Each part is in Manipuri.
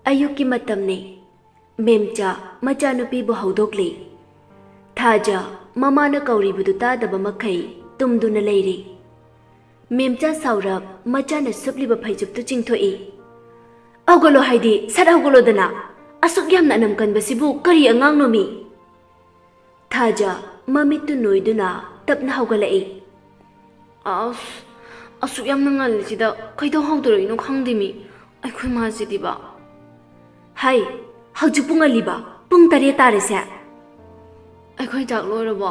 अयुक्की मतमने मेमचा मचानुपीबु हौदोक्ली थाजा ममाना कौरीबुदु तादबा मखै तुम्दुना लेरी मेमचा साउरब मचाना सुप्लिबा फैजुबतु चिंथोई अगोलो हाइदी सट हौगोलोदना असुक यामना नमकनबसिबु करी अंगांगनोमी थाजा ममितु नोइदुना तपना हौगलाई असुक यामना ngalisiदा कइदो हौदरोइनो खंदिमी अखोइ मासिदिबा हाय हौजु पुंगलिबा पुंग तरे तारेसे अखोइ जाक लोरबो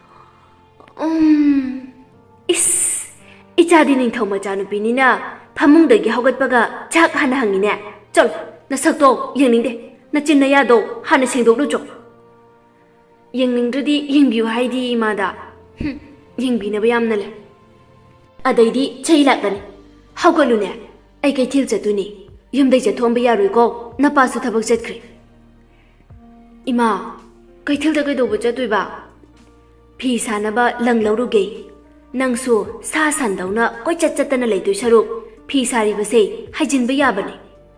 इस इचादी निंथौ मचानुपीनिना फमुंगदगी हौगतपगा चाक हाना हंगिने चल नसक्तो यंगनिंदे नचिन नयादो हाना सेंदोक्लुचो यंगनिंद्रदी यंगबियु हाइदी इमादा यंगबिनबा यामना ले अदैदी चै लाकनी हौगलुने ऐ कैथिल चतुनी युमदै चथोंबा यारोइको नपासु थबक चतख्रे इमा कैथिलदा कैदोबा चतुइबा फी सानबा लंग लौरुगे नंगसु सा सानदौना कोइचत चतना लेदुइ सरुक फी सारिबसे हाइजिनबा याबने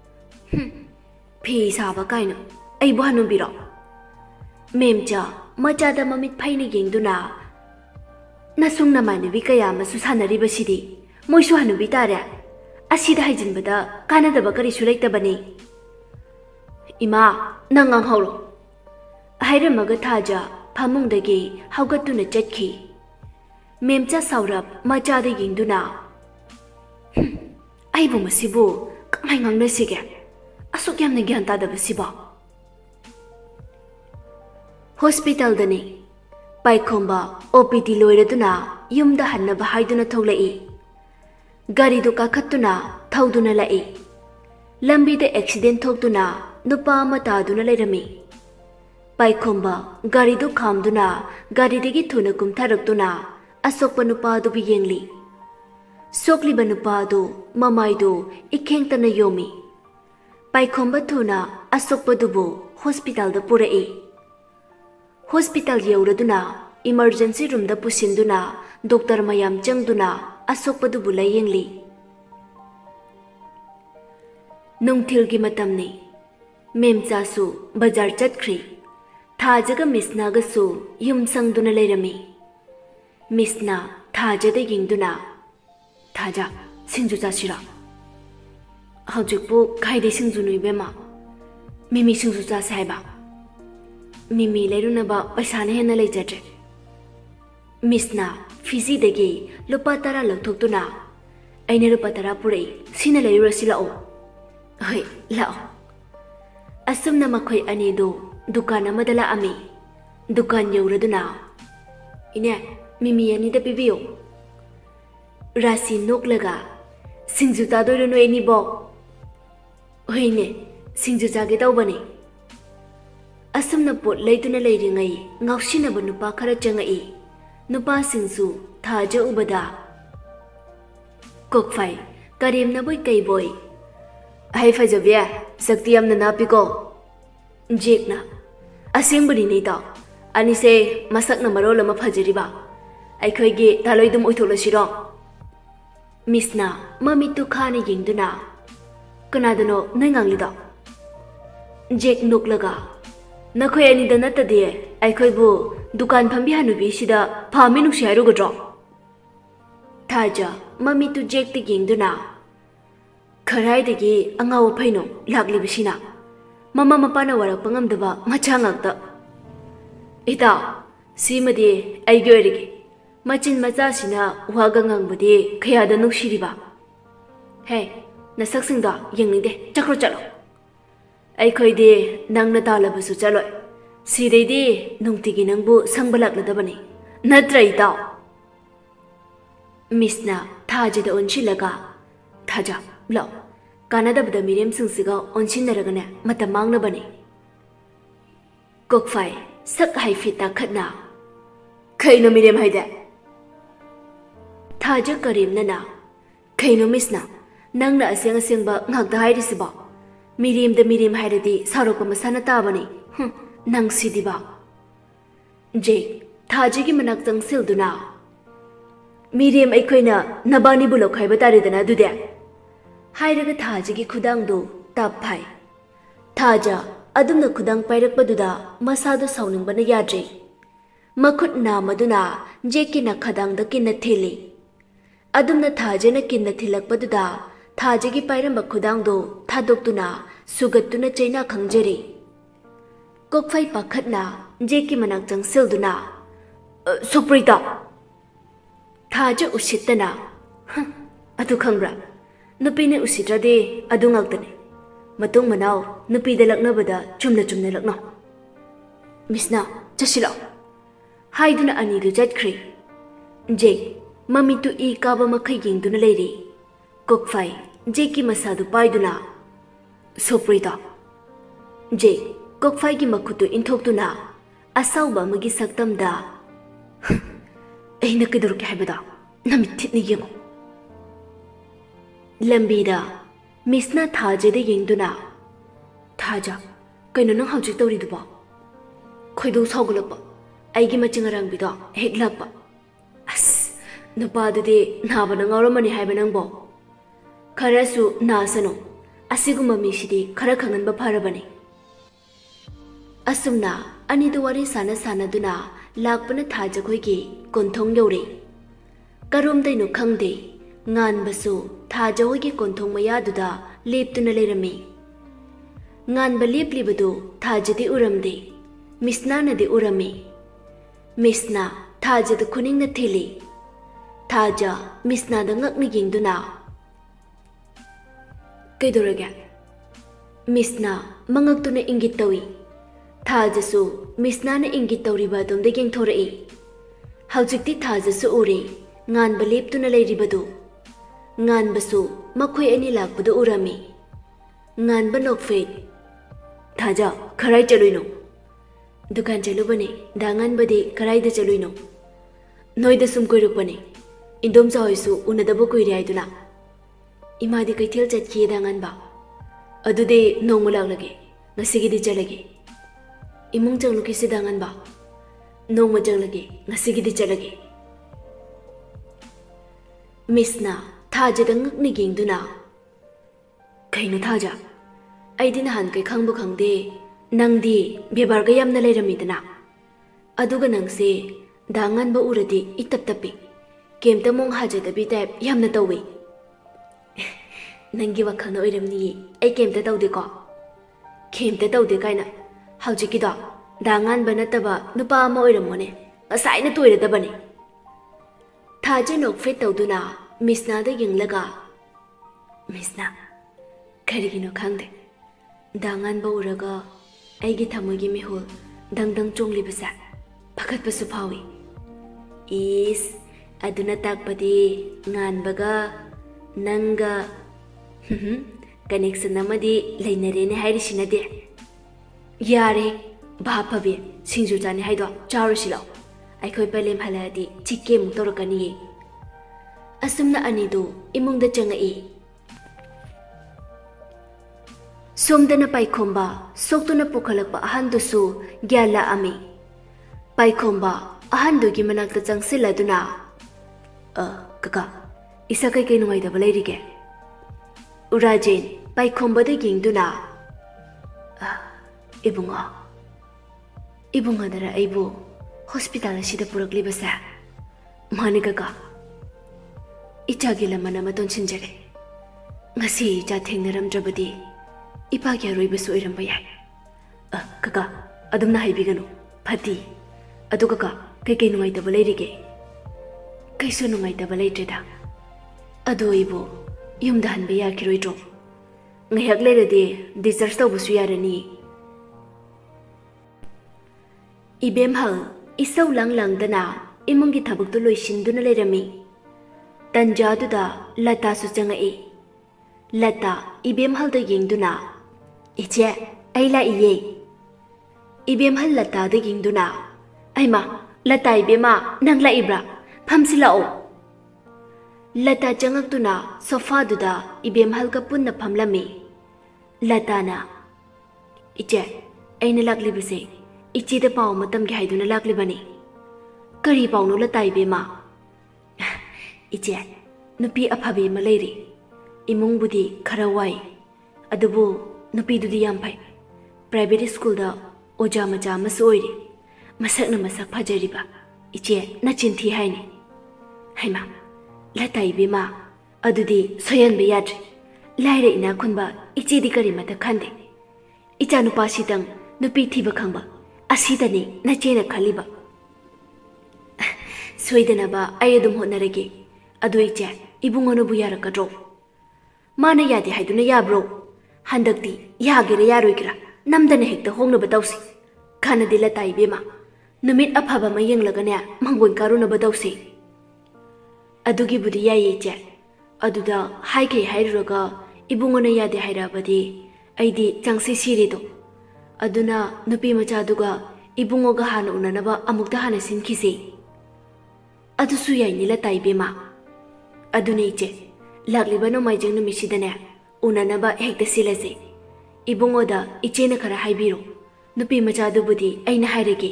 फी साबा काइनो ऐबो हनुबिरो मेमचा मचादा ममित फाइने येंगदुना नसुंग नमानबी कया मसु सानरिबसिदी मोइसु हनुबी तारे असिदा हाइजिनबदा कानादबा करिसु लेतबने इमा नंगांग हौरो हाइरमगा थाजा फमुंगदगी हौगतुना चटखी मेमचा साउरब मचादा येंगदुना आइबु मसिबु कमाइ ngangnasiगे असुक यामना ग्यान तादबसिबा हॉस्पिटल दने पाइखोंबा ओपीडी लोइरदुना युमदा हन्नबा हाइदुना थौलई गाड़ी दो काखत्तुना थौदुना लाई लंबीदा एक्सीडेंट थोक्तुना नुपा अमा तादुना लेरमी पाइखोंबा गाड़ी दो खामदुना गाड़ीदगी थुना कुमथारक्तुना असोकपा नुपादु भी येंगली सोकलिबा नुपादु ममाइदु इखेंगतना योमी पाइखोंबा थुना असोकपदुबु हॉस्पिटल दा पुरई हॉस्पिटल यौरदुना इमरजेंसी रूम दा पुसिंदुना डॉक्टर मयाम चंगदुना असोकपदुबु लायेंगली नुंगथिलगी मतमने मेमचासु बाजार चतख्री थाजगा मिसनागसु युम संगदुना लेरमी मिसना थाजदा येंगदुना थाजा सिंजु चासिरा हौजिकपु खाइदे सिंजु नुइबेमा मिमी सिंजु चासे हाइबा मिमी लेरुनबा पैसाने हेना लेजद्रे मिसना फिजीदगी लुपा 10 लौथोक्तुना अइने लुपा 10 पुरई सिना लेरुरसि लाओ हय लाओ असुमना मखोय अनेदो दुकान अमदा लाअमी दुकान यौरदुना इने मिमी अनिदा पिबियो राशि नोकलगा सिंजु चादोइरो नोइनिबो होइने सिंजु चागे तौबने असुमना पोट लेतुना लेरिङै ngausinaba nupa khara changai nupa singsu thaja ubada kokfai karim na boy kai boy ai fajabya sakti amna napiko jekna asengbari nei ta ani se masak na marol ma phajariba ai khoi ge taloidum oitholasiro misna mami tu khana yengduna kanadano nainganglida jek noklaga नखोय अनिदा नतदे आइखोयबु दुकान फंबि हानुबि सिदा फामि नुसि हाइरोगद्रो थाजा ममी तु जेक ति गेंगदुना खराइदगी अंगाव फैनो लाक्लिबिसिना ममा मपाना वरक पंगमदबा मचांगक्ता इता सीमदे आइगे ओरिगे मचिन मचासिना वागंगंबदे खयादा नुसिरिबा हे नसक्सिंदा यंगनिदे चक्रो चलो अखोदे नंगना तालबसु चलो सिदैदे नुंगतिगी नंगबु संबलाक्लदबने नत्र इताव मिसना थाजदा ओनसिलगा थाजा लो कानादबदा मिरेम सिंसिगा ओनसिनरगने मतम मांगनबने कोकफाई सक हाइफिता खतना खैनो मिरेम हाइदे थाजा करीमनना खैनो मिसना नंगना असेंग असेंगबा ngakda हाइरिसिबा मिरेम द मिरेम हाइरदी सारोक मसाना ताबने नंग सिदिबा जे थाजिगी मनाक चंगसिलदुना मिरेम अखोइना नबानी बुलो खाइबा तारेदना दुदे हाइरगा थाजिगी खुदांगदो ताप फाइ ꯊꯥꯖ ꯑꯗꯨꯝꯅ ꯈꯨꯗꯥꯡ ꯄꯥꯏꯔꯛꯄꯗꯨꯗ ꯃꯁꯥꯗꯨ ꯁꯥꯎꯅꯤꯡꯕꯅ ꯌꯥꯗ꯭ꯔꯦ꯫ ꯃꯈꯨꯠ ꯅꯥꯝꯃꯗꯨꯅ ꯖꯦꯛꯀꯤꯅ ꯈꯗꯥꯡꯗ ꯀꯤꯟꯅ ꯊꯤꯜꯂꯤ꯫ ꯑꯗꯨꯝꯅ ꯊꯥꯖꯅ ꯀꯤꯟꯅ ꯊꯤꯜꯂꯛꯄꯗꯨꯗ ꯊꯥꯖꯒꯤ ꯄꯥꯏꯔꯝꯕ ꯈꯨꯗꯥꯡꯗꯨ ꯊꯥꯗꯣꯛꯇꯨꯅ ꯁꯨꯒꯠꯇꯨꯅ ꯆꯩꯅꯥ ꯈꯪꯖꯔꯤ꯫ ꯀꯣꯛꯐꯩ ꯄꯥꯈꯠꯅ ꯖꯦꯛꯀꯤ ꯃꯅꯥꯛ ꯆꯪꯁꯤꯜꯗꯨꯅ "ꯁꯨꯄ꯭ꯔꯤꯇꯥ!" ꯊꯥꯖ ꯎꯁꯤꯠꯇꯅ "ꯑꯗꯨ ꯈꯪꯕ꯭ꯔꯥ? ꯅꯨꯄꯤꯅ ꯎꯁꯤꯠꯇ꯭ꯔꯗꯤ ꯑꯗꯨ ꯉꯥꯛꯇꯅꯤ꯫ ꯃꯇꯨꯡ ꯃꯅꯥꯎ ꯅꯨꯄꯤꯗ ꯂꯛꯅꯕꯗ ꯆꯨꯝꯅ ꯆꯨꯝꯅ ꯂꯛꯅꯧ꯫ ꯃꯤꯁꯅ ꯆꯠꯁꯤꯜꯂꯛꯑꯣ" ꯍꯥꯏꯗꯨꯅ ꯑꯅꯤꯗꯨ ꯆꯠꯈ꯭ꯔꯦ꯫ ꯖꯦꯛ ꯃꯃꯤꯠꯇꯨ ꯏ ꯀꯥꯕ ꯃꯈꯩ ꯌꯦꯡꯗꯨꯅ ꯂꯩꯔꯤ꯫ ꯀꯣꯛꯐꯥꯏ ꯖꯦꯛꯀꯤ ꯃꯁꯥꯗꯨ ꯄꯥꯏꯗꯨꯅ "ꯁꯨꯄ꯭ꯔꯤꯇꯥ!" ꯖꯦꯛ ꯀꯣꯛꯐꯥꯏꯒꯤ ꯃꯈꯨꯠꯇꯨ ꯏꯟꯊꯣꯛꯇꯨꯅ ꯑꯁꯥꯎꯕ ꯑꯃꯒꯤ ꯁꯛꯇꯝꯗ "ꯑꯩꯅ ꯀꯩꯗꯧꯔꯛꯀꯦ ꯍꯥꯏꯕꯗ ꯅꯃꯤꯠ ꯊꯤꯠꯅ ꯌꯦꯡꯉꯨ." ꯂꯝꯕꯤꯗ ꯃꯤꯁꯅ ꯊꯥꯖꯗ ꯌꯦꯡꯗꯨꯅ "ꯊꯥꯖ, ꯀꯩꯅꯣ ꯅꯪ ꯍꯧꯖꯤꯛ ꯇꯧꯔꯤꯗꯨꯕꯣ?" ꯈꯣꯏꯗꯧ ꯁꯥꯎꯒꯠꯂꯛꯄ ꯑꯩꯒꯤ ꯃꯆꯤꯡ ꯑꯔꯥꯡꯕꯤꯗꯣ ꯍꯦꯛ ꯂꯥꯛꯄ꯫ "ꯑꯁ, ꯅꯨꯄꯥꯗꯨꯗꯤ ꯅꯥꯕꯅ ꯉꯥꯎꯔꯝꯃꯅꯤ ꯍꯥꯏꯕ ꯅꯪꯕꯣ? ꯈꯔꯁꯨ ꯅꯥꯁꯅꯨ, ꯑꯁꯤꯒꯨꯝꯕ ꯃꯤꯁꯤꯗꯤ ꯈꯔ ꯈꯪꯍꯟꯕ ꯐꯔꯕꯅꯤ." ꯑꯁꯨꯝꯅ ꯑꯅꯤꯗꯨ ꯋꯥꯔꯤ ꯁꯥꯟꯅꯗꯨꯅ ꯂꯥꯛꯄꯅ ꯊꯥꯖꯈꯣꯏꯒꯤ ꯀꯣꯟꯊꯣꯡ ꯌꯧꯔꯦ꯫ ꯀꯔꯣꯝꯗꯩꯅꯣ ꯈꯪꯗꯦ, ꯉꯥꯟꯕꯁꯨ ꯊꯥꯖꯍꯣꯏꯒꯤ ꯀꯣꯟꯊꯣꯡ ꯃꯌꯥꯗꯨꯗ ꯂꯦꯞꯇꯨꯅ ꯂꯩꯔꯝꯃꯤ꯫ ꯉꯥꯟꯕ ꯂꯦꯞꯂꯤꯕꯗꯨ ꯊꯥꯖꯗꯤ ꯎꯔꯝꯗꯦ, ꯃꯤꯁꯅꯥꯅꯗꯤ ꯎꯔꯝꯃꯤ꯫ ꯃꯤꯁꯅ ꯊꯥꯖꯗ ꯈꯨꯅꯤꯡꯅ ꯊꯤꯜꯂꯤ꯫ ꯊꯥꯖ ꯃꯤꯁꯅꯥꯗ ꯉꯛꯅ ꯌꯦꯡꯗꯨꯅ "ꯀꯩꯗꯧꯔꯒꯦ?" ꯃꯤꯁꯅ ꯃꯉꯛꯇꯨꯅ ꯏꯪꯒꯤꯠ ꯇꯧꯏ꯫ ꯊꯥꯖꯁꯨ ꯃꯤꯁꯅꯥꯅ ꯏꯪꯒꯤꯠ ꯇꯧꯔꯤꯕ ꯑꯗꯣꯝꯗ ꯌꯦꯡꯊꯣꯔꯛꯏ꯫ ꯍꯧꯖꯤꯛꯇꯤ ꯊꯥꯖꯁꯨ ꯎꯔꯦ ꯉꯥꯟꯕ ꯂꯦꯞꯇꯨꯅ ꯂꯩꯔꯤꯕꯗꯨ꯫ ꯉꯥꯟꯕꯁꯨ ꯃꯈꯣꯏ ꯑꯅꯤ ꯂꯥꯛꯄꯗꯨ ꯎꯔꯝꯃꯤ꯫ ꯉꯥꯟꯕ ꯅꯣꯛꯐꯦꯠ "ꯊꯥꯖ, ꯀꯔꯥꯏ ꯆꯠꯂꯨꯏꯅꯣ?" "ꯗꯨꯀꯥꯟ ꯆꯠꯂꯨꯕꯅꯦ꯫ ꯗꯥ ꯉꯥꯟꯕꯗꯤ ꯀꯔꯥꯏꯗ ꯆꯠꯂꯨꯏꯅꯣ?" "ꯅꯣꯏꯗ ꯁꯨꯝ ꯀꯣꯏꯔꯛꯄꯅꯦ꯫ ꯏꯟꯗꯣꯝꯆꯥ ꯍꯣꯏꯁꯨ ꯎꯅꯗꯕ ꯀꯨꯏꯔꯦ ꯍꯥꯏꯗꯨꯅ." "ꯏꯃꯥꯗꯤ ꯀꯩꯊꯦꯜ ꯆꯠꯈꯤꯌꯦ ꯗꯥ ꯉꯥꯟꯕ." "ꯑꯗꯨꯗꯤ ꯅꯣꯡꯃ ꯂꯥꯛꯂꯒꯦ, ꯉꯁꯤꯒꯤꯗꯤ ꯆꯠꯂꯒꯦ." "ꯏꯃꯨꯡ ꯆꯪꯂꯨꯈꯤꯁꯤ ꯗꯥ ꯉꯥꯟꯕ." "ꯅꯣꯡꯃ ꯆꯪꯂꯒꯦ, ꯉꯁꯤꯒꯤꯗꯤ ꯆꯠꯂꯒꯦ." ꯃꯤꯁꯅ ꯊꯥꯖꯗ ꯉꯛꯅ ꯌꯦꯡꯗꯨꯅ "ꯀꯩꯅꯣ ꯊꯥꯖ, ꯑꯩꯗꯤ ꯅꯍꯥꯟꯈꯩ ꯈꯪꯕꯨ ꯈꯪꯗꯦ, ꯅꯪꯗꯤ ꯕꯦꯕꯥꯔꯒ ꯌꯥꯝꯅ ꯂꯩꯔꯝꯃꯤꯗꯅ. ꯑꯗꯨꯒ ꯅꯪꯁꯦ ꯗꯥ ꯉꯥꯟꯕ ꯎꯔꯗꯤ ꯏꯇꯞ ꯇꯞꯄꯤ, ꯀꯩꯝꯇ ꯃꯣꯡ ꯍꯥꯖꯗꯕꯤ ꯇꯥꯏꯞ ꯌꯥꯝꯅ ꯇꯧꯏ." "ꯅꯪꯒꯤ ꯋꯥꯈꯜꯅ ꯑꯣꯏꯔꯝꯅꯤꯌꯦ, ꯑꯩ ꯀꯩꯝꯇ ꯇꯧꯗꯦꯀꯣ." "ꯀꯩꯝꯇ ꯇꯧꯗꯦ ꯀꯥꯏꯅ, ꯍꯧꯖꯤꯛꯀꯤꯗꯣ ꯗꯥ ꯉꯥꯟꯕ ꯅꯠꯇꯕ ꯅꯨꯄꯥ ꯑꯃ ꯑꯣꯏꯔꯝꯃꯣꯅꯦ, ꯉꯁꯥꯏꯅ ꯇꯣꯏꯔꯗꯕꯅꯤ." ꯊꯥꯖ ꯅꯣꯛꯐꯦꯠ ꯇꯧꯗꯨꯅ ꯃꯤꯁꯅꯥꯗ ꯌꯦꯡꯂꯒ "ꯃꯤꯁꯅꯥ, ꯀꯔꯤꯒꯤꯅꯣ ꯈꯪꯗꯦ, ꯗꯥ ꯉꯥꯟꯕ ꯎꯔꯒ ꯑꯩꯒꯤ ꯊꯃꯣꯏꯒꯤ ꯃꯤꯍꯨꯜ ꯗꯪ ꯗꯪ ꯆꯣꯡꯂꯤꯕꯁꯦ ꯄꯥꯈꯠꯄꯁꯨ ꯐꯥꯎꯏ." "ꯏꯁ, ꯑꯗꯨꯅ ꯇꯥꯛꯄꯗꯤ ꯉꯥꯟꯕꯒ ꯅꯪꯒ ꯀꯅꯦꯛꯁꯟ ꯑꯃꯗꯤ ꯂꯩꯅꯔꯦꯅꯦ ꯍꯥꯏꯔꯤꯁꯤꯅꯗꯤ." "ꯌꯥꯔꯦ, ꯚꯥꯞ ꯐꯕꯤ, ꯁꯤꯡꯖꯨ ꯆꯥꯅꯤ ꯍꯥꯏꯗꯣ ꯆꯥꯔꯨꯁꯤ ꯂꯥꯎ, ꯑꯩꯈꯣꯏ ꯄꯂꯦꯝ ꯍꯜꯂꯛꯑꯗꯤ ꯆꯤꯛꯀꯦꯃꯨꯛ ꯇꯧꯔꯛꯀꯅꯤꯌꯦ." ꯑꯁꯨꯝꯅ ꯑꯅꯤꯗꯨ ꯏꯃꯨꯡꯗ ꯆꯪꯉꯛꯏ꯫ ꯁꯣꯝꯗꯅ ꯄꯥꯏꯈꯣꯝꯕ ꯁꯣꯛꯇꯨꯅ ꯄꯨꯈꯠꯂꯛꯄ ꯑꯍꯟꯗꯨꯁꯨ ꯒ꯭ꯌꯥꯟ ꯂꯥꯛꯑꯝꯃꯤ꯫ ꯄꯥꯏꯈꯣꯝꯕ ꯑꯍꯟꯗꯨꯒꯤ ꯃꯅꯥꯛꯇ ꯆꯪꯁꯤꯜꯂꯗꯨꯅ "ꯀꯀꯥ, ꯏꯁꯥ ꯀꯩꯀꯩ ꯅꯨꯡꯉꯥꯏꯇꯕ ꯂꯩꯔꯤꯒꯦ?" ꯎꯔꯥꯖꯦꯟ ꯄꯥꯏꯈꯣꯝꯕꯗ ꯌꯦꯡꯗꯨꯅ "ꯏꯕꯨꯡꯉꯣ, ꯏꯕꯨꯡꯉꯣꯅꯔ ꯑꯩꯕꯨ ꯍꯣꯁꯄꯤꯇꯥꯜ ꯑꯁꯤꯗ ꯄꯨꯔꯛꯂꯤꯕꯁꯦ?" "ꯃꯥꯅꯤ ꯀꯀꯥ, ꯏꯆꯥꯒꯤ ꯂꯃꯟ ꯑꯃ ꯇꯣꯟꯁꯤꯟꯖꯔꯦ. ꯉꯁꯤ ꯏꯆꯥ ꯊꯦꯡꯅꯔꯝꯗ꯭ꯔꯕꯗꯤ ꯏꯄꯥꯒꯤ ꯑꯔꯣꯏꯕꯁꯨ ꯑꯣꯏꯔꯝꯕ ꯌꯥꯏ." "ꯀꯀꯥ, ꯑꯗꯨꯝꯅ ꯍꯥꯏꯕꯤꯒꯅꯨ, ꯐꯠꯇꯤ. ꯑꯗꯨ ꯀꯀꯥ, ꯀꯩꯀꯩ ꯅꯨꯡꯉꯥꯏꯇꯕ ꯂꯩꯔꯤꯒꯦ?" "ꯀꯩꯁꯨ ꯅꯨꯡꯉꯥꯏꯇꯕ ꯂꯩꯇ꯭ꯔꯦꯗ. ꯑꯗꯣ ꯑꯩꯕꯨ ꯌꯨꯝꯗ ꯍꯟꯕ ꯌꯥꯈꯤꯔꯣꯏꯗ꯭ꯔꯣ? ꯉꯥꯏꯍꯥꯛ ꯂꯩꯔꯗꯤ ꯗꯤꯁꯆꯥꯔꯖ ꯇꯧꯕꯁꯨ ꯌꯥꯔꯅꯤ." ꯏꯕꯦꯝꯍꯜ ꯏꯁꯧ ꯂꯥꯡꯗꯅ ꯏꯃꯨꯡꯒꯤ ꯊꯕꯛꯇꯨ ꯂꯣꯏꯁꯤꯟꯗꯨꯅ ꯂꯩꯔꯝꯃꯤ꯫ ꯇꯟꯖꯥꯗꯨꯗ ꯂꯇꯥꯁꯨ ꯆꯪꯉꯛꯏ꯫ ꯂꯇꯥ ꯏꯕꯦꯝꯍꯜꯗ ꯌꯦꯡꯗꯨꯅ "ꯏꯆꯦ, ꯑꯩ ꯂꯥꯛꯏꯌꯦ." ꯏꯕꯦꯝꯍꯜ ꯂꯇꯥꯗ ꯌꯦꯡꯗꯨꯅ "ꯑꯩꯃꯥ, ꯂꯇꯥ ꯏꯕꯦꯝꯃ, ꯅꯪ ꯂꯥꯛꯏꯕ꯭ꯔꯥ? ꯐꯝꯁꯤ ꯂꯥꯛꯑꯣ." ꯂꯇꯥ ꯆꯪꯉꯛꯇꯨꯅ ꯁꯣꯐꯥꯗꯨꯗ ꯏꯕꯦꯝꯍꯜꯒ ꯄꯨꯟꯅ ꯐꯝꯂꯝꯃꯤ꯫ ꯂꯇꯥꯅ "ꯏꯆꯦ, ꯑꯩꯅ ꯂꯥꯛꯂꯤꯕꯁꯦ ꯏꯆꯦꯗ ꯄꯥꯎ ꯑꯃ ꯇꯝꯒꯦ ꯍꯥꯏꯗꯨꯅ ꯂꯥꯛꯂꯤꯕꯅꯤ." "ꯀꯔꯤ ꯄꯥꯎꯅꯣ ꯂꯇꯥ ꯏꯕꯦꯝꯃ?" "ꯏꯆꯦ, ꯅꯨꯄꯤ ꯑꯐꯕꯤ ꯑꯃ ꯂꯩꯔꯤ. ꯏꯃꯨꯡꯕꯨꯗꯤ ꯈꯔ ꯋꯥꯏ, ꯑꯗꯨꯕꯨ ꯅꯨꯄꯤꯗꯨꯗꯤ ꯌꯥꯝ ꯐꯩ. प्राइवेट स्कूल दा ओजा मचा मस ओइरि मसक न मसक फजरिबा इचे नचिंथी हाइनि हाइमा लताई बेमा अदुदी सोयन बे याद्रि लाइरे इना खुनबा इचे दि करि मत खंदे इचा नुपा सितंग नुपी थीबा खंबा असिदनी नचेना खलिबा सोइदनबा आई अदुम होनरगे अदु इचे इबुंगोनबु यारकड्रो माना यादे हाइदुना याब्रो हंदक्ति यागेरा यारोइग्रा नमदना हेक्ता होंगनबा तौसि खानदि लताई बेमा नुमित अफाबा मा येंगलगने मंगोन कारुनबा तौसि अदुगी बुदि याये इचे अदुदा हाइखे हाइरुरगा इबुंगोना यादे हाइराबदि अइदि चंगसि सिरिदो अदुना नुपी मचादुगा इबुंगोगा हाना उननबा अमुक्ता हाना सिनखिसे अदुसु याइनि लताई बेमा अदुने इचे लाग्लिबा नोमाइजेंग नुमिसिदने उननबा हेक्ता सिलसे इबुंगोदा इचेना खरा हाइबिरो नुपी मचादुबुदि अइना हाइरगे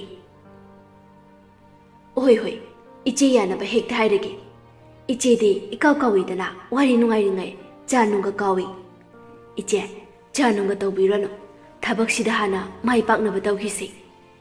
ओय होय इचे यानबा हेक्ता हाइरगे इचेदि इकाव काविदना वारि नुंगाइरिङै चानुंगा कावी इचे चानुंगा तौबिरनो थबकसिदा हाना माइ पाकनबा तौखिसे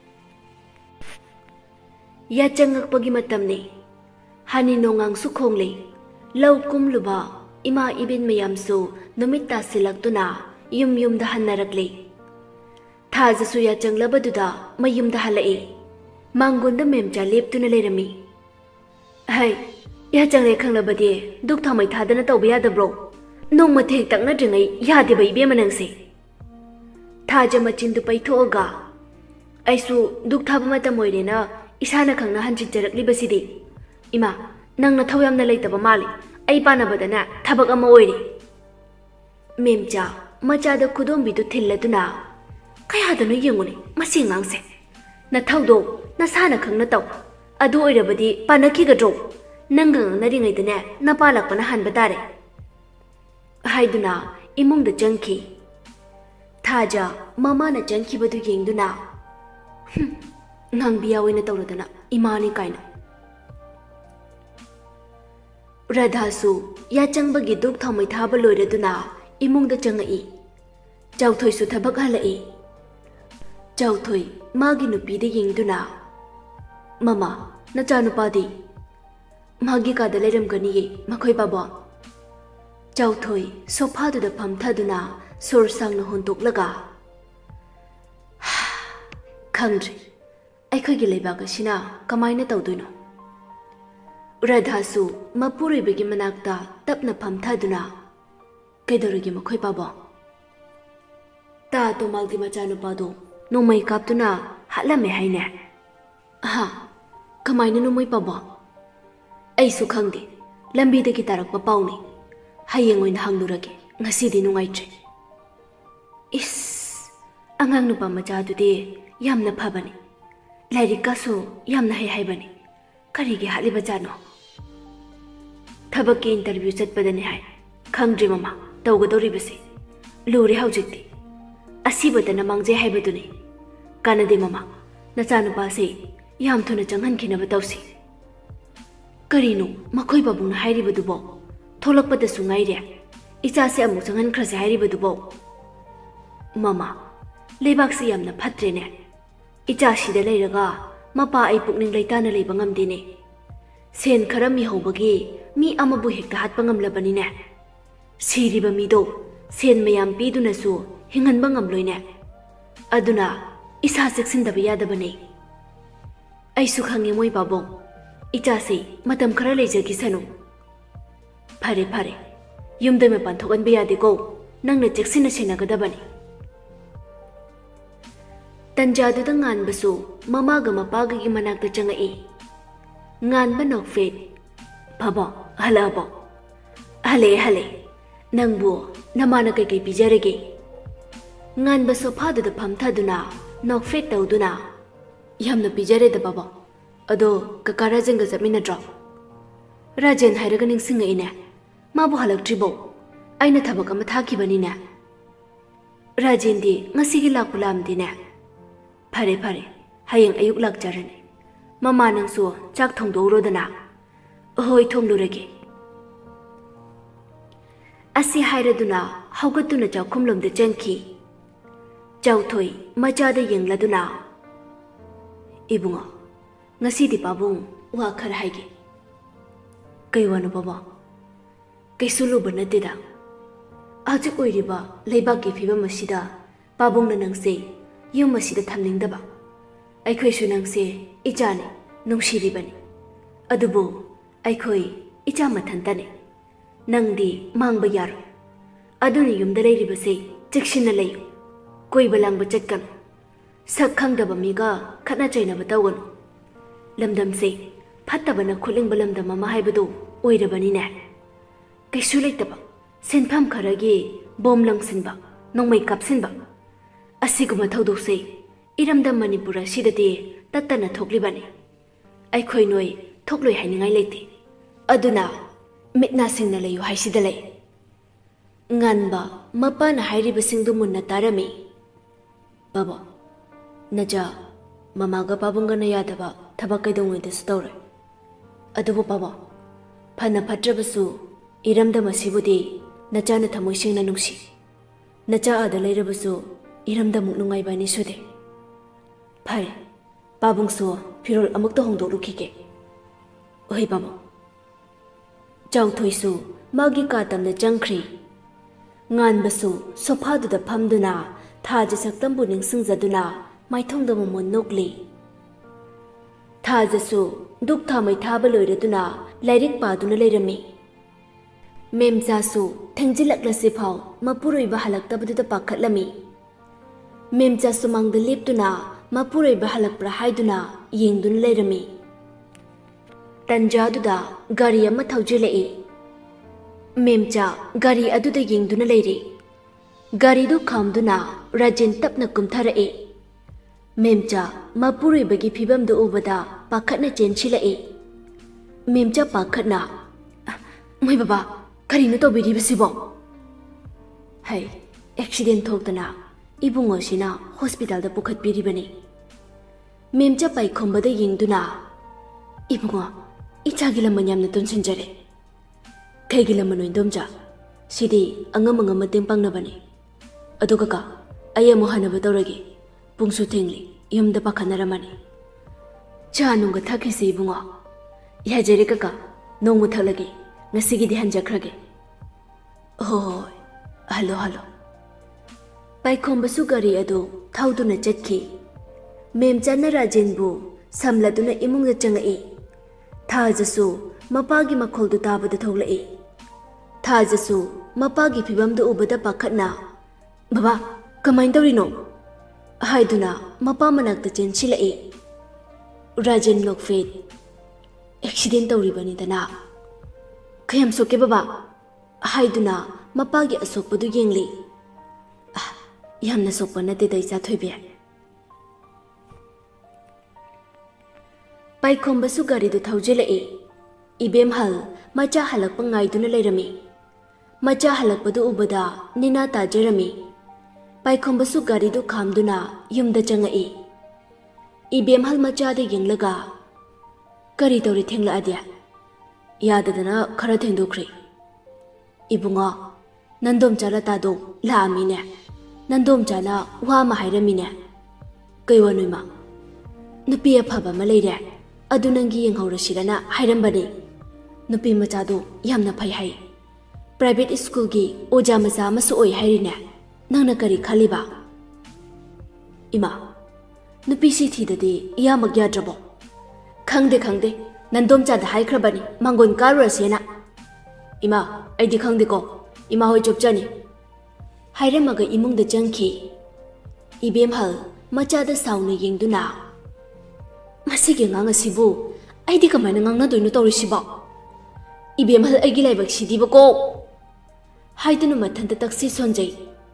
या चंगकपगी मतमने हानि नोंगांग सुखोंगले लौ कुमलुबा इमा इबिन मयामसु नुमित तासिलक्तुना युम युमदा हन्नरकले थाजसु या चंगलबदुदा मयुमदा हलए मांगुंदा मेमचा लेप्तुना लेरमी हाय या चंगले खंगलबदि दुख थमै थादना तौबा यादब्रो नोंमथे हेक्तंगना द्रिङै यादेबा इबेमा नंसे थाजा मचिंदु पैथोगा ऐसु दुख थाबा मतम ओइरेना इसाना खंगना हंजिजरकलिबसिदि इमा नंगना थौयामना लेतबा माले आई पानबदना थबक अमा ओइरे मेमचा मचादा खुदोंबिदु थिल्लदुना कयादनो येंगुने मसि ngang नथौदो नसाना खंगना तौ अदु ओइरबदि पानखिगद्रो नंगंग नरिङैदने नपालकपना हनबा तारे हाइदुना इमुंगदा चंखि थाजा ममाना चंखिबदु येंगदुना nangbiya oina tawradana imani kaina radhasu ya changbagi duk thamai thaba loiraduna imungda changai chauthoi su thabak halai chauthoi magi nupi de yengduna mama nacha nupadi magi ka da leram gani ye makhoi baba chauthoi sofa du da phamthaduna sur sang na hontok laga khangri ꯑꯩꯈꯣꯏꯒꯤ ꯂꯩꯕꯥꯛ ꯑꯁꯤꯅ ꯀꯃꯥꯏꯅ ꯇꯧꯗꯣꯏꯅꯣ ꯔꯥꯙꯥꯁꯨ ꯃꯄꯨꯔꯣꯏꯕꯒꯤ ꯃꯅꯥꯛꯇ ꯇꯞꯅ ꯐꯝꯊꯗꯨꯅ ꯀꯩꯗꯧꯔꯤꯒꯦ ꯃꯈꯣꯏ ꯄꯥꯕꯣ ꯇꯥ ꯇꯣꯃꯥꯜꯒꯤ ꯃꯆꯥꯅꯨꯄꯥꯗꯣ ꯅꯣꯡꯃꯩ ꯀꯥꯞꯇꯨꯅ ꯍꯥꯠꯂꯝꯃꯦ ꯍꯥꯏꯅꯦ ꯍꯥ ꯀꯃꯥꯏꯅ ꯅꯣꯡꯃꯩ ꯄꯥꯕꯣ ꯑꯩꯁꯨ ꯈꯪꯗꯦ ꯂꯝꯕꯤꯗꯒꯤ ꯇꯥꯔꯛꯄ ꯄꯥꯎꯅꯤ ꯍꯌꯦꯡ ꯑꯣꯏꯅ ꯍꯪꯂꯨꯔꯒꯦ ꯉꯁꯤꯗꯤ ꯅꯨꯡꯉꯥꯏꯇ꯭ꯔꯦ ꯏꯁ ꯑꯉꯥꯡ ꯅꯨꯄꯥ ꯃꯆꯥꯗꯨꯗꯤ ꯌꯥꯝꯅ ꯐꯕꯅꯤ लाइरिक कासु यामना है हाइबनी करिगे हालिबा जानो थबक के इंटरव्यू चटपदने हाय खंग्रे ममा तौगदौरिबसे लुरे हौजिक्ति असिबदना मांगजे हाइबदुने कानदे ममा नचानुपासे याम थुना चंगहनखिनबा तौसी करिनो मखोय बाबुना हाइरिबदुबो थोलकपदसु ngaire इचासे अमु चंगहनख्रसे हाइरिबदुबो ममा लेबाकसे यामना फत्रेने इचासीदा लेरगा मपा आई पुकनिंग लेताना लेबा ngamdene सेन खरा मी हौबगी मी अमबु हेक्ता हातपा ngamlabaniने सिरिबा मीदो सेन मयाम पीदुनसु हिंगनबा ngamloine अदुना इसा सेक्सिनदबा यादबने ऐसु खंगे मोय बाबो इचासे मतम खरा लेजगिसनु फरे फरे युमदे मे पांथोगनबा यादेको नंगना चेक्सिना सेनागदबने तंजादुदा nganbasu mamaga mapagagi manakta changai nganba nokfet babo halabo hale hale nangbu namana kai kai pijarege nganba sofaduda phamthaduna nokfet tawduna yamna pijare da babo ado kakara jenga jamina dro rajen hairaga ningsinga ine mabu halaktribo aina thabak ama thakibani na rajendi ngasigi lakulamdine फरे फरे हयें अयुक लाक्चरने ममा नंसु चाक थोंदोरोदना होय थोंलुरगे असी हायरदुना हौगतुना चाखुमलमदे चंखी Chauthoi machada yengladuna Ibunga ngasidi pabung wa khar haige kai wanu baba kai sulu banatida aji oiriba leibak ki phiba masida pabung na nangse yum masida thamningdaba aikhoi su nangse ichane nungshiri bani adubu aikhoi icha mathantane nangdi mangba yar aduni yumda leiribase chekshina leyu koi balang bachatkan sak khangdaba miga khana chaina batawon lamdam se phattabana khuling balamdam ma haibadu oirabani ne kaisu leitaba senpham kharagi bom langsinba nongmai kapsinba asiguma thodok se iramdam manipura sidati tattana thoklibani aikhoi noi thokloi hainingai leite aduna mitna singna leyu haisida lei nganba mapana hairiba singdu munna tarami baba naja mamaga pabungana yadaba thaba kaidongoi desu tawre adubu baba phana phatrabasu iramda masibudi nachana thamoi singna nungsi nacha ada leirabasu iramda muknungai bani sude phare pabungso firol amukta hongdorukhige oi baba chawthoisu magi ka tamna changkhri nganbasu sofa duda phamduna thaja saktambu ningsingjaduna maithongda momon nokli thajasu duk thamai thaba loiraduna lairik paduna leirami memjasu thengjilaklasi phau mapuroi ba halaktabuda pakhatlami memjasu mangda leptuna mapuroi ba halakpra haiduna yengduna leirami tanjaduda gari ama thaujilai memja gari aduda yengduna leiri gari du khamduna rajin tapna kumtharae memja mapuroi bagi phibam du ubada pakhatna chenchilai memja pakhatna moi baba karino to biri bisibo hai accident thokdana ibungo sina hospital da pukhat biri bani memja pai khombada yengduna ibungo ichagila manyamna tonsinjare kaigila manoi domja sidi angam mateng pangna bani aduga ka ayamo hanaba tawragi pungsu thengli yumda pakhanaramani cha nunga thakisi ibungo yajere kaka nongu thalagi ngasigi di hanjakrage oh halo paikhombasu gari adu thauduna chatki memchana rajenbu samladuna imungda changai thajasu mapagi makholdu tabada thoglai thajasu mapagi phibamdu ubada pakhatna baba kamain tawrino haiduna mapa manakta chenchilai rajen lokfet accident tawribani dana kayam soke baba haiduna mapagi asokpadu yengli yamna sokpa nate dai cha thoibe paikhombasu gari du thaujilai ibem hal macha halakpa ngaiduna leirami macha halakpadu ubada nina tajerami paikhombasu gari du khamduna yumda changai ibem hal macha de yenglaga kari tawri thengla adia yadadana khara thengdokhri ibunga nandom chala tado laamine nandom chala wa ma hairamine kaiwanuma nupi aphaba ma leire adu nangi yenghawra sirana hairambani nupi machado yamna phai hai private school gi oja macha masu oi hairine nangna kari khaliba ima nupi si thidade iyamag yadrabo khangde nandom cha da haikrabani mangon karurasena ima aidi khangde ko ima hoi chopchani hairamaga imungda changki ibem hal macha da sauna yengduna masige nganga sibu aidi kamaina ngangna doinu tawrisiba ibem hal aigi laibak sidiba ko haidunu mathanta taksi sonjai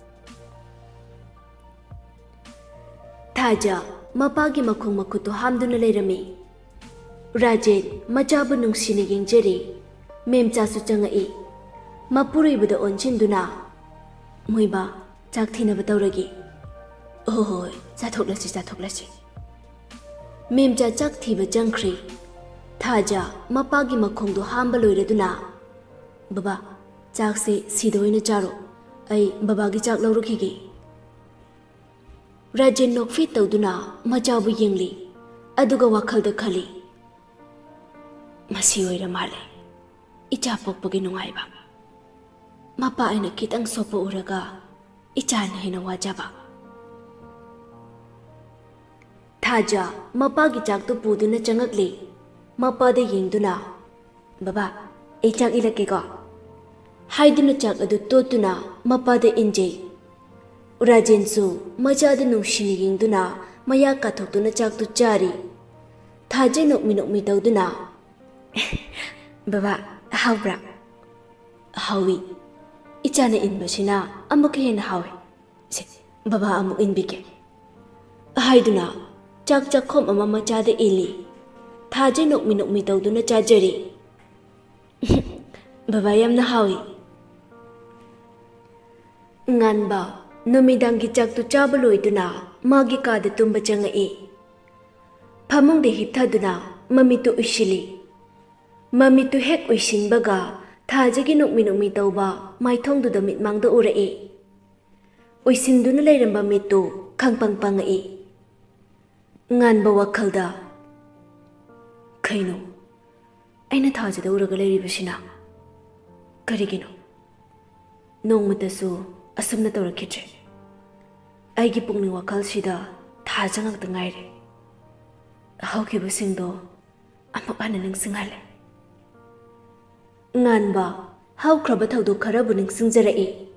thaja mapagi makhong makhutu hamduna leirami rajen machabu nungsina yengjeri memcha su changai mapuroi buda onchinduna moiba chak thina batawragi oh chathok lasi memcha chak thiba changkhri thaja mapagi makhong du hamba loiraduna baba chak se sidoina charo ai baba gi chak lawrukhigi Rajan nokfi tawduna machabu yengli aduga wakhalda khali masi oira male icha pokpagi nungaiba mapa aina kitang sopa uraga icha na hina wajaba Thaja mapa gi chak tu puduna changakli mapa de yengduna baba ei chak ilake ko haiduna chak adu totuna mapa de inje Rajan su macha de nungshini yengduna maya kathokduna chak tu chari Thaja nokmi tawduna baba hawbra hawi icha na inbasina amuk hen hawi se baba amuk inbike haiduna chak khom ama macha de ili Thaja nokmi tawduna chajari baba yamna hawi nganba numidangi chak tu chabaloiduna magi ka de tumba changai phamung de hithaduna mamitu ushili mamitu hek uisin baga Thaja gi nokmi tawba maithong du da mitmang da urai uisin duna leiramba mitu khangpang pangai nganba wakhalda kaino aina Thaja da uraga leiribasina karigino nongmatasu asumna tawrakhitre aigi pungning wakhal sida Thaja ngakta ngaire hawkibasingdo amuk ana ningsinghale nganba hawkraba thawdok kharabu ningsingjarai